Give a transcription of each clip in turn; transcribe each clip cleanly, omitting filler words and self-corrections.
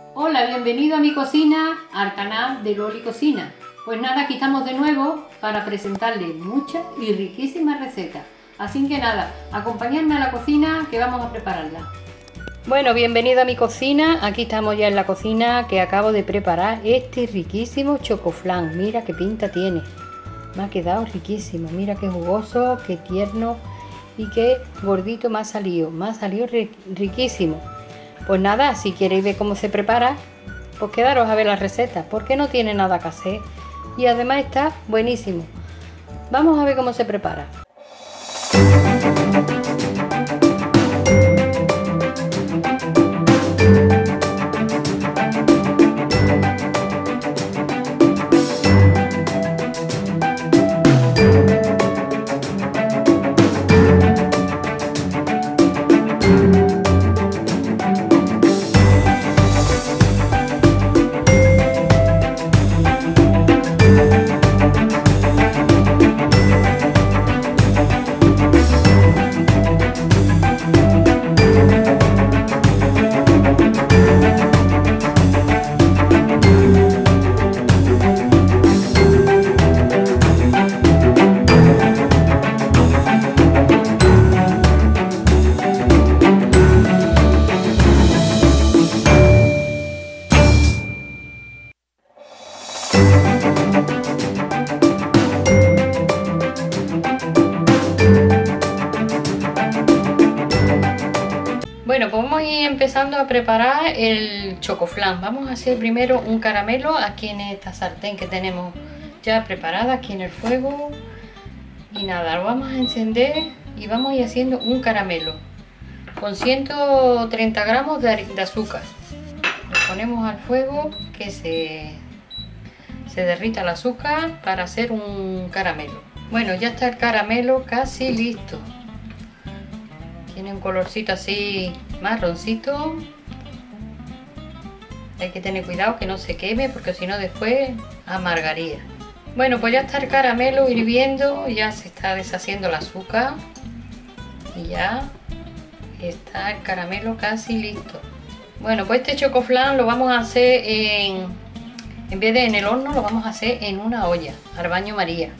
Hola, bienvenido a mi cocina, al canal de Loli Cocina. Pues nada, aquí estamos de nuevo para presentarles muchas y riquísimas recetas. Así que nada, acompañadme a la cocina que vamos a prepararla. Bueno, bienvenido a mi cocina. Aquí estamos ya en la cocina que acabo de preparar este riquísimo chocoflan. Mira qué pinta tiene. Me ha quedado riquísimo. Mira qué jugoso, qué tierno y qué gordito me ha salido. Me ha salido riquísimo. Pues nada, si queréis ver cómo se prepara, pues quedaros a ver la receta, porque no tiene nada que hacer y además está buenísimo. Vamos a ver cómo se prepara. Bueno, pues vamos a ir empezando a preparar el chocoflan. Vamos a hacer primero un caramelo aquí en esta sartén que tenemos ya preparada aquí en el fuego. Y nada, lo vamos a encender y vamos a ir haciendo un caramelo con 130 gramos de azúcar. Lo ponemos al fuego que se derrita el azúcar para hacer un caramelo. Bueno, ya está el caramelo casi listo. Tiene un colorcito así marroncito. Hay que tener cuidado que no se queme porque si no después amargaría. Bueno, pues ya está el caramelo hirviendo, ya se está deshaciendo el azúcar y ya está el caramelo casi listo. Bueno, pues este chocoflan lo vamos a hacer en vez de en el horno, lo vamos a hacer en una olla al baño María.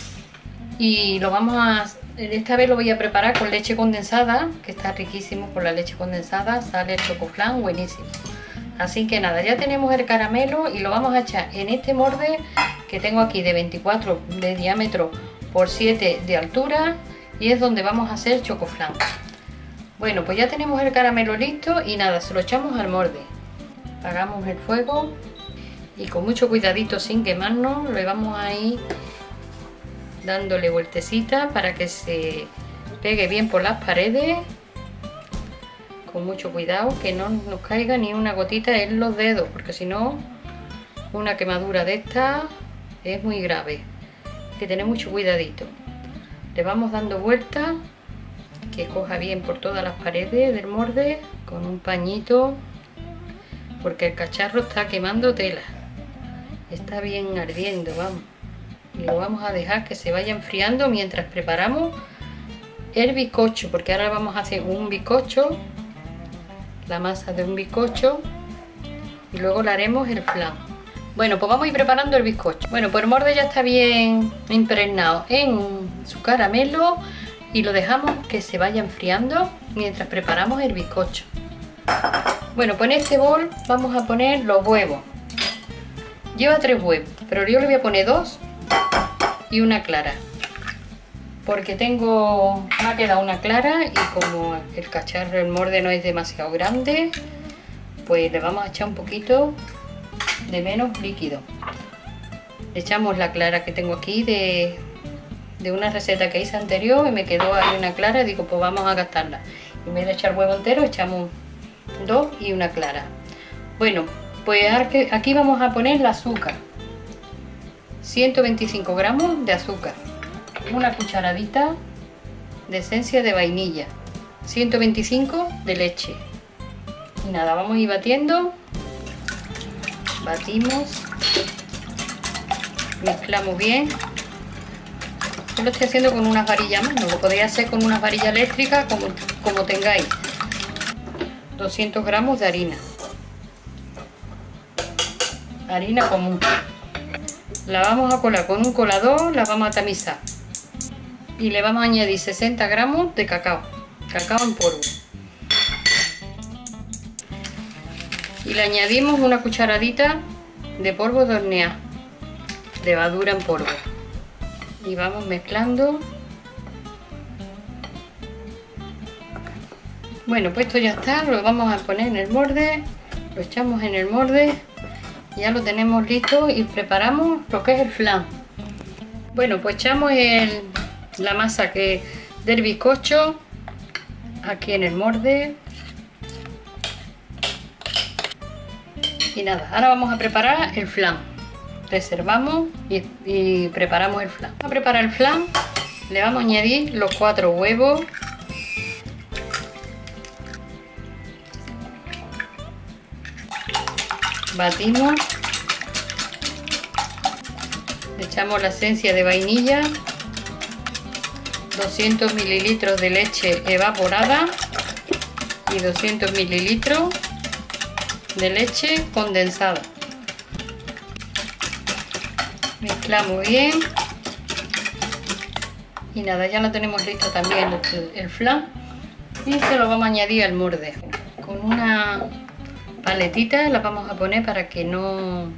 Y lo vamos a... Esta vez lo voy a preparar con leche condensada, que está riquísimo con la leche condensada, sale el chocoflan buenísimo. Así que nada, ya tenemos el caramelo y lo vamos a echar en este molde que tengo aquí de 24 de diámetro por 7 de altura y es donde vamos a hacer el chocoflan. Bueno, pues ya tenemos el caramelo listo y nada, se lo echamos al molde. Apagamos el fuego y con mucho cuidadito sin quemarnos le vamos a ir dándole vueltecita para que se pegue bien por las paredes, con mucho cuidado que no nos caiga ni una gotita en los dedos, porque si no una quemadura de esta es muy grave. Hay que tener mucho cuidadito. Le vamos dando vuelta que coja bien por todas las paredes del molde con un pañito, porque el cacharro está quemando tela, está bien ardiendo, vamos. Y lo vamos a dejar que se vaya enfriando mientras preparamos el bizcocho, porque ahora vamos a hacer un bizcocho, la masa de un bizcocho, y luego le haremos el flan. Bueno, pues vamos a ir preparando el bizcocho. Bueno, pues el molde ya está bien impregnado en su caramelo y lo dejamos que se vaya enfriando mientras preparamos el bizcocho. Bueno, pues en este bol vamos a poner los huevos. Lleva 3 huevos, pero yo le voy a poner 2 y una clara, porque me ha quedado una clara y como el cacharro, el molde no es demasiado grande, pues le vamos a echar un poquito de menos líquido. Le echamos la clara que tengo aquí de una receta que hice anterior y me quedó ahí una clara, digo pues vamos a gastarla. En vez de echar huevo entero echamos 2 y una clara. Bueno, pues aquí vamos a poner el azúcar. 125 gramos de azúcar, una cucharadita de esencia de vainilla, 125 de leche y nada, vamos a ir batiendo, batimos, mezclamos bien. Yo lo estoy haciendo con unas varillas más, no lo podéis hacer con unas varillas eléctricas como tengáis. 200 gramos de harina. harina común. La vamos a colar con un colador, la vamos a tamizar. Y le vamos a añadir 60 gramos de cacao en polvo. Y le añadimos una cucharadita de polvo de hornear, levadura en polvo. Y vamos mezclando. Bueno, pues esto ya está, lo vamos a poner en el molde, lo echamos en el molde, ya lo tenemos listo y preparamos lo que es el flan. Bueno, pues echamos la masa del bizcocho aquí en el molde. Y nada, ahora vamos a preparar el flan. Reservamos y preparamos el flan. Para preparar el flan le vamos a añadir los 4 huevos. Batimos. Le echamos la esencia de vainilla. 200 mililitros de leche evaporada y 200 mililitros de leche condensada. Mezclamos bien y nada, ya lo tenemos listo también el flan y se lo vamos a añadir al molde. Con una paletita la vamos a poner para que no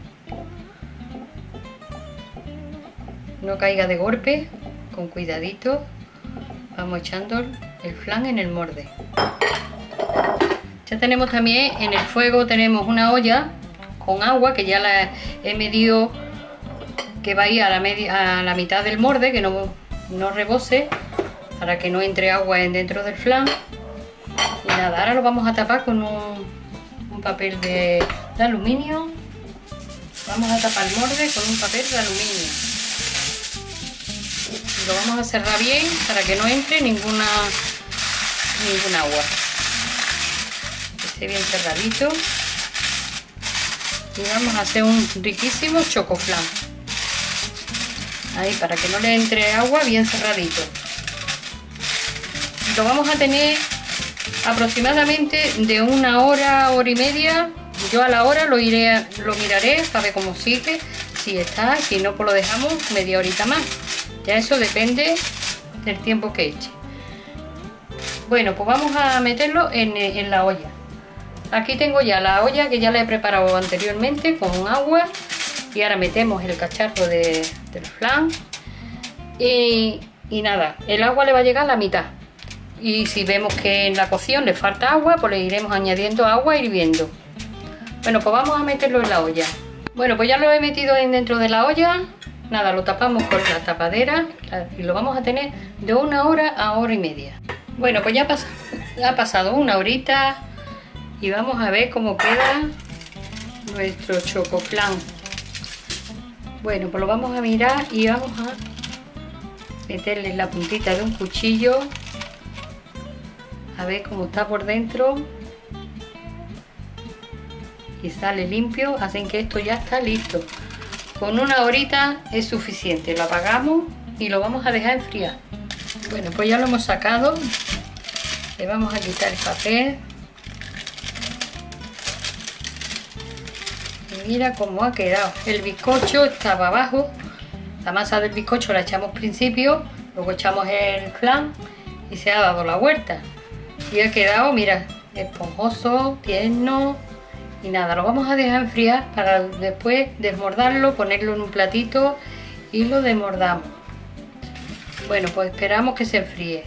caiga de golpe, con cuidadito. Vamos echando el flan en el molde. Ya tenemos también en el fuego, tenemos una olla con agua que ya la he medido, que va a ir a la mitad del molde, que no rebose, para que no entre agua dentro del flan. Y nada, ahora lo vamos a tapar con un papel de aluminio. Vamos a tapar el molde con un papel de aluminio. Y lo vamos a cerrar bien para que no entre ningún agua. Que esté bien cerradito. Y vamos a hacer un riquísimo chocoflan. Ahí, para que no le entre agua, bien cerradito. Lo vamos a tener aproximadamente de 1 hora, hora y media. Yo a la hora lo miraré para ver cómo sigue, si está, si no pues lo dejamos media horita más. Ya eso depende del tiempo que eche. Bueno, pues vamos a meterlo en la olla. Aquí tengo ya la olla que ya la he preparado anteriormente con agua. Y ahora metemos el cacharro del flan. Y nada, el agua le va a llegar a la mitad. Y si vemos que en la cocción le falta agua, pues le iremos añadiendo agua hirviendo. Bueno, pues vamos a meterlo en la olla. Bueno, pues ya lo he metido dentro de la olla. Nada, lo tapamos con la tapadera y lo vamos a tener de 1 hora a hora y media. Bueno, pues ya ha pasado 1 horita y vamos a ver cómo queda nuestro chocoflan. Bueno, pues lo vamos a mirar y vamos a meterle la puntita de un cuchillo a ver cómo está por dentro y sale limpio, así que esto ya está listo. Con 1 horita es suficiente, lo apagamos y lo vamos a dejar enfriar. Bueno, pues ya lo hemos sacado, le vamos a quitar el papel. Y mira cómo ha quedado. El bizcocho estaba abajo, la masa del bizcocho la echamos al principio, luego echamos el flan y se ha dado la vuelta. Y ha quedado, mira, esponjoso, tierno. Y nada, lo vamos a dejar enfriar para después desmordarlo, ponerlo en un platito y lo desmordamos. Bueno, pues esperamos que se enfríe.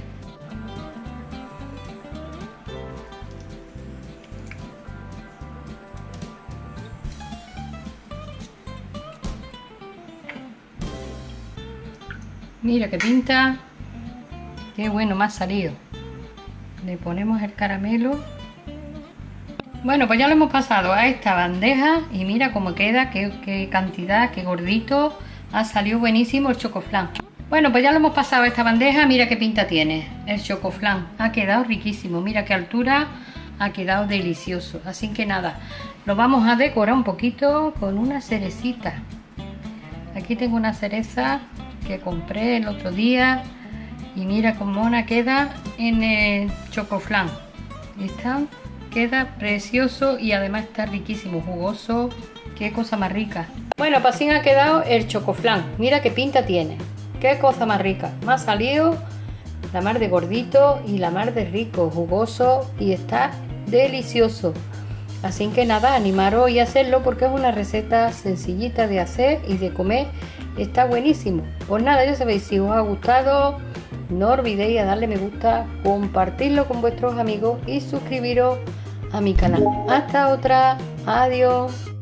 Mira qué pinta, qué bueno me ha salido. Le ponemos el caramelo. Bueno, pues ya lo hemos pasado a esta bandeja y mira cómo queda, qué cantidad, qué gordito. Ha salido buenísimo el chocoflan. Bueno, pues ya lo hemos pasado a esta bandeja, mira qué pinta tiene el chocoflan. Ha quedado riquísimo, mira qué altura, ha quedado delicioso. Así que nada, lo vamos a decorar un poquito con una cerecita. Aquí tengo una cereza que compré el otro día y mira cómo mona queda en el chocoflan. Está queda precioso y además está riquísimo, jugoso. Qué cosa más rica. Bueno, pues así ha quedado el chocoflán. Mira qué pinta tiene. Qué cosa más rica. Me ha salido la mar de gordito y la mar de rico, jugoso y está delicioso. Así que nada, animaros y hacerlo porque es una receta sencillita de hacer y de comer. Está buenísimo. Pues nada, ya sabéis, si os ha gustado, no olvidéis a darle me gusta, compartirlo con vuestros amigos y suscribiros a mi canal. Hasta otra. Adiós.